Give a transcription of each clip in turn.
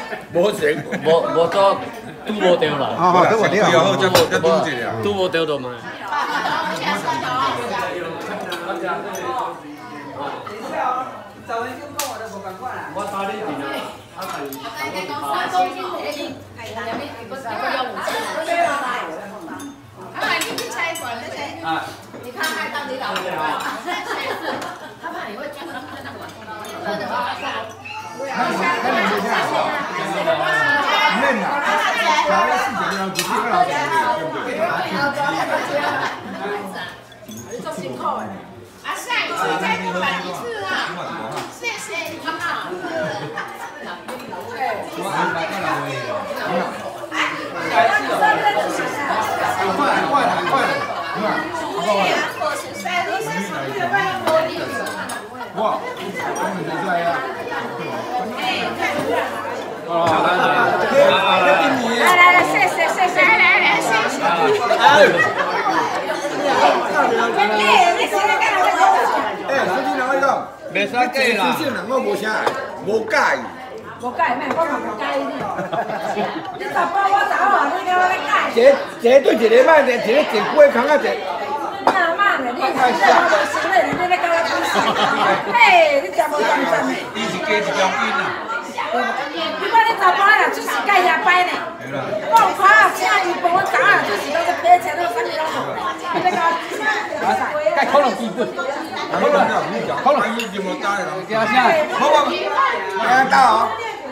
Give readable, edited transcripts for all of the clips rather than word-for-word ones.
无成， 无做拄无着啦。 哦，都无对以后啊。 再拄一下。 拄无着就买。我打你tiền à? À. 你看看到你老婆，他怕你会觉得他那管控，真的吗？ 嫩啊！拿个4.6要不去个老你做辛苦的。啊，下一次再多买一次啊！谢谢你啊！ 哇，来呀！ 来，谢谢，来，谢谢。 司机两位讲， 袂使计啦。 新人我无啥，无介意。 无介咩？我嘛无介意你。你查甫我查某，你跟我咧介。 一个对一个卖，一个一龟扛啊一。 那妈的，你真我无心嘞，你咧跟我讲啥？嘿，你真无认真嘞。 伊是加一张音啊。 你看你查甫啦，就是介遐摆呢。我有看啊，请伊帮我查啊，就是都是赔钱都3几多。你咧跟我该可能基本。 可能伊就无打了。 惊啥？ 好吧，来打哦。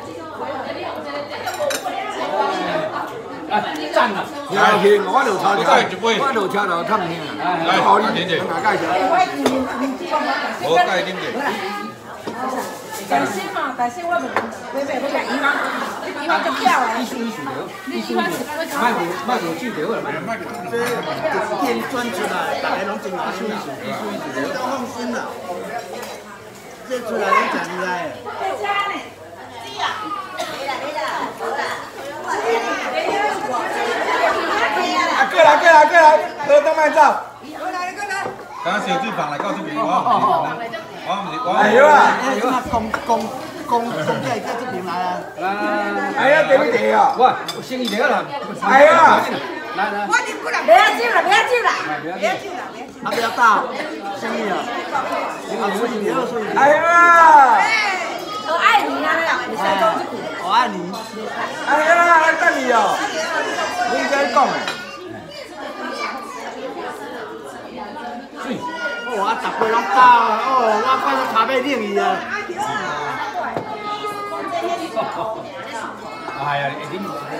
赞啦！ 来去，我就抄再一杯。 我就车头探听啊。 来， 好，你点点。 我介绍。 我介点点。 但是嘛，但是我袂不甲伊妈，伊妈就跳啊！ 艺术的，艺术的，卖无酒着啦，卖着。 这店专出来，大家拢真艺术的，你都放心啦。这出来拢真厉害。啊，过来，喝到麦照。 刚刚小水房来到这边，我哎呦啊！哎，这公仔在这边来啊！哎呀，对不对啊？ 喂，有生意了啦！ 哎呀！ 来， 我啉过啦，不要酒啦，不要酒啦， 啊，不要大，生意啊！哎呀！ 我爱你啊，你先讲一句。 我爱你。哎呀，来等你哦！你应该讲诶。我10岁拢到啊！哦，我快到咖啡领伊啊！ 哎呀，一定。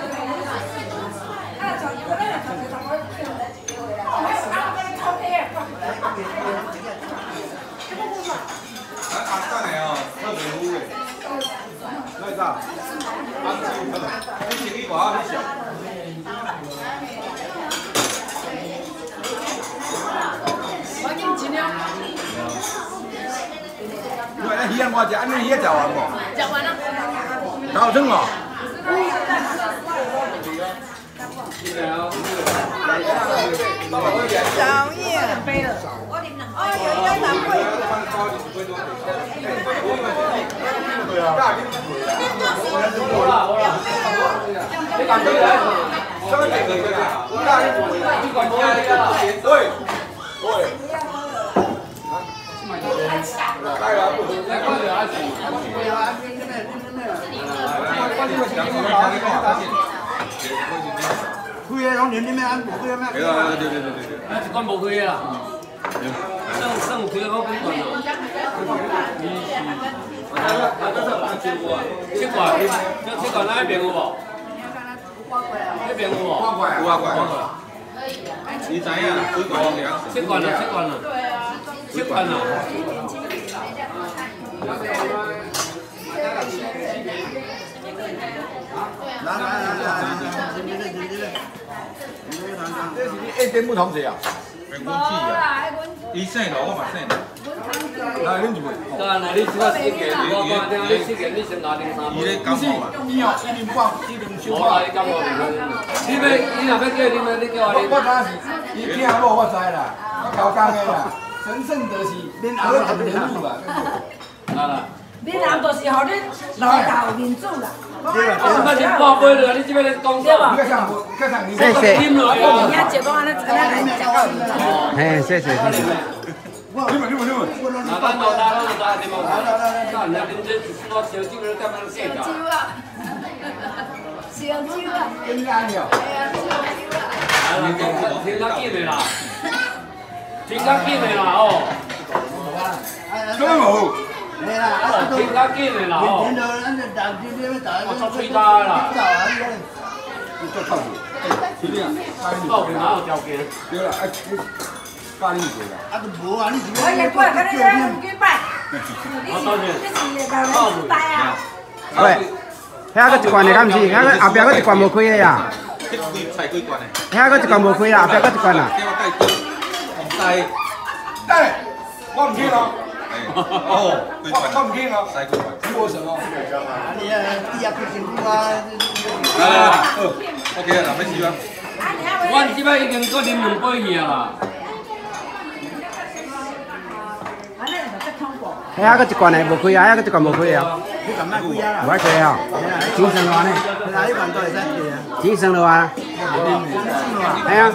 等下哦，特别好诶。来啥？你生意偌你笑？ 我给你尽量。 因为鱼啊，我食，安尼鱼食完无？ 食完了。 好汤哦。 少爷，我啉两杯。哦，有一两杯。 对啊。 好啦，你讲对啦。 什么这个啊？ 你管无啦。 喂。来啦， 来看着阿是。 开个拢连你咩安无开咩？ 对， 一罐无开啦。算有开我几罐咯。7罐，这7罐那边有无？那边有无？ 有啊，你知影几罐了 ？7罐了。7罐了。 这是你一点不同者啊？ 没温气啊，伊姓罗，我嘛姓罗。 来，恁一位。 当然，你这个4件，我讲听你4件，你先拿定3杯。 伊咧讲我嘛。 伊哦，1零半，1零小我来讲我。你若要叫你叫我。 我当是伊听某我知啦，我交工的啦，神圣就是恁阿伯人物啦。 来啦。 闽南就是互恁老豆民主啦。 我先报杯了，你这边来讲对吧？ 谢谢。 人家就讲安尼来食到民主。 哎，谢谢。 那咱老大对吗？那人家恁这说烧酒了，干嘛计较？ 烧酒啊！ 跟干了。 听他见的啦，听他见的啦哦。 真冇。 係啦， 聽他見的啦哦。 見到咱就打住啲打。 我出吹他啦。 你做臭事，是啊， 報名哪有條件？ 對啦，教你做啦。 啊，都冇啊，你自己。 我日過跟你講唔舉拜，你是老人痴呆啊！ 喂，遐个一罐的敢是？遐个后壁个一罐无开的呀？ 菜几罐的？ 遐个一罐无开啦，后壁个一罐啦。 哎，我唔聽咯。哦，我唔聽咯。西瓜，你冇什麼？ 你啊，啲入去政府啊。 來，OK 啦，嗱，咩事啊？ 我即擺已經搁啉2杯去啊啦。 遐个一罐的无开啊，遐个一罐无开啊。 你咁乜鬼啊？ 无爱开啊？精神话呢？ 嗱，呢罐都係真嘅啊。 精神的话？哎呀，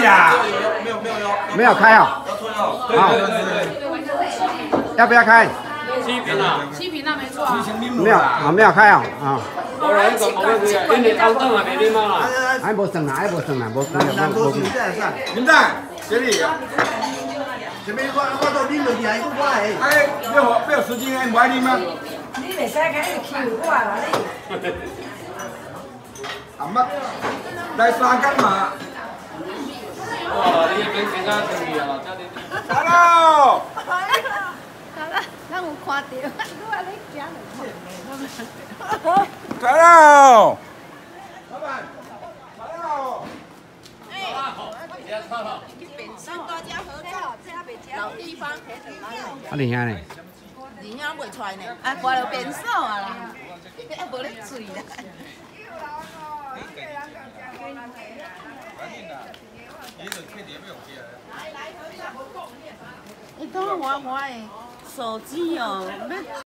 没有开啊？好，要不要开？ 七瓶啊？ 七瓶那没错啊。 没有，啊没有开啊，啊。 我來一個冇乜嘢，因為當真係俾你媽啦。 还無算啦，还無算啦，無算嗱， 無嗰時真係真。 林蛋，這裡。 前面我到呢度係都乖。 哎，不要時間，唔愛你嗎？ 你袂使開始欺我啦你。 阿乜？來三間嘛。 哇！你已經更加正義啦，真係。 Hello。 咱有看到，我話你講 Hello。老闆。Hello。 咱大家合作，老地方。 啊，你遐呢？ 二兄袂出来呢，啊，掛了變數啊啦，啊無咧嘴啦。你講我的手機哦，要。